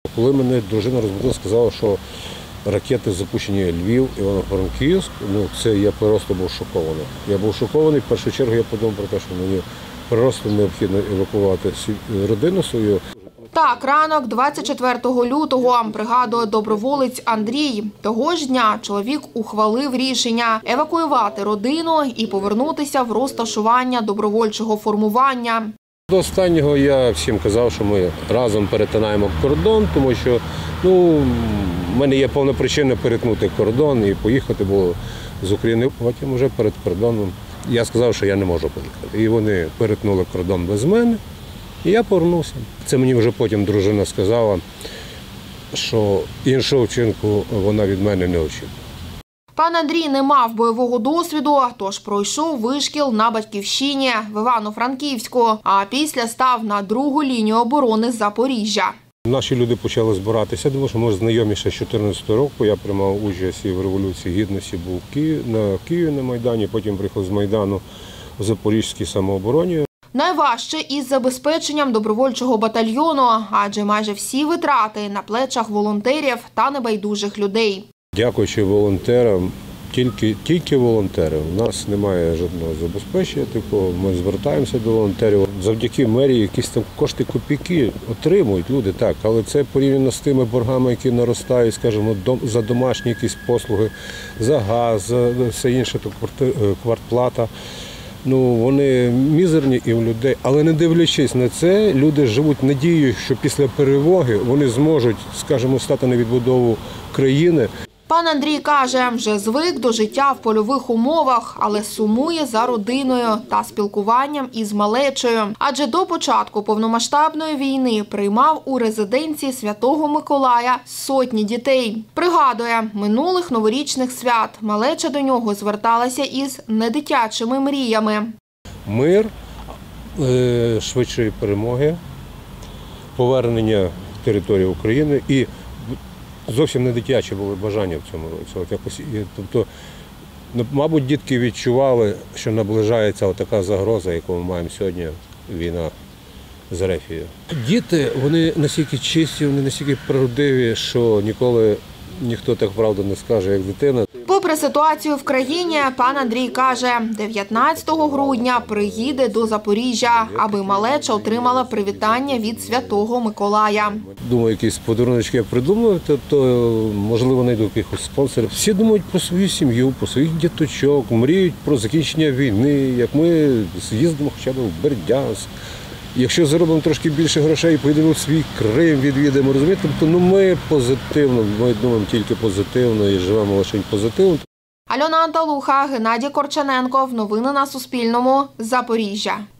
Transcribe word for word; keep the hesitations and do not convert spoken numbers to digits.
Коли мене дружина розбудила, сказала, що ракети запущені в Львів, Івано-Франківськ, ну це я просто був шокований. Я був шокований, в першу чергу я подумав про те, що мені просто необхідно евакуювати родину свою. Так, ранок двадцять четвертого лютого, пригадує доброволець Андрій. Того ж дня чоловік ухвалив рішення евакуювати родину і повернутися в розташування добровольчого формування. До останнього я всім казав, що ми разом перетинаємо кордон, тому що ну, в мене є повна причина перетнути кордон і поїхати, бо з України потім вже перед кордоном. Я сказав, що я не можу поїхати. І вони перетнули кордон без мене, і я повернувся. Це мені вже потім дружина сказала, що іншого вчинку вона від мене не очікує. Пан Андрій не мав бойового досвіду, тож пройшов вишкіл на Батьківщині в Івано-Франківську, а після став на другу лінію оборони Запоріжжя. Наші люди почали збиратися, тому що ми знайомі ще з чотирнадцятого року. Я приймав участь і в Революції Гідності, був на Києві на Майдані, потім приїхав з Майдану в Запорізькій самообороні. Найважче із забезпеченням добровольчого батальйону, адже майже всі витрати на плечах волонтерів та небайдужих людей. Дякуючи волонтерам, тільки, тільки волонтери. У нас немає жодного забезпечення такого, ми звертаємося до волонтерів. Завдяки мерії якісь там кошти копійки отримують люди, так, але це порівняно з тими боргами, які наростають, скажімо, за домашні якісь послуги, за газ, за все інше, то квартплата. Ну, вони мізерні і в людей, але не дивлячись на це, люди живуть надією, що після перемоги вони зможуть, скажімо, стати на відбудову країни. Пан Андрій каже, вже звик до життя в польових умовах, але сумує за родиною та спілкуванням із малечею. Адже до початку повномасштабної війни приймав у резиденції Святого Миколая сотні дітей. Пригадує, минулих новорічних свят малеча до нього зверталася із недитячими мріями. Мир, швидшої перемоги, повернення території України і зовсім не дитячі були бажання в цьому році. От якось, тобто, мабуть, дітки відчували, що наближається така загроза, яку ми маємо сьогодні, війна з Ерефією. Діти, вони настільки чисті, вони настільки правдиві, що ніколи ніхто так правду не скаже, як дитина. Попри ситуацію в країні, пан Андрій каже, дев'ятнадцятого грудня приїде до Запоріжжя, аби малеча отримала привітання від Святого Миколая. Думаю, якісь подарунки я придумав, тобто, можливо, знайду якихось спонсорів. Всі думають про свою сім'ю, про своїх діточок, мріють про закінчення війни, як ми з'їздимо хоча б в Бердянськ. Якщо заробимо трошки більше грошей, поїдемо в свій Крим, відвідаємо, розумієте? Тобто, ну, ми позитивно, ми думаємо тільки позитивно і живемо лише позитивно. Альона Анталуха, Геннадій Корчененков. Новини на Суспільному. Запоріжжя.